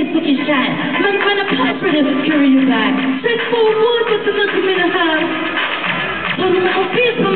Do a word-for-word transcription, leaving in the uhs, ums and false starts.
looking shy. Man find a pipe ready to carry you back. Send four wood, but to look him in the house. So you make a feel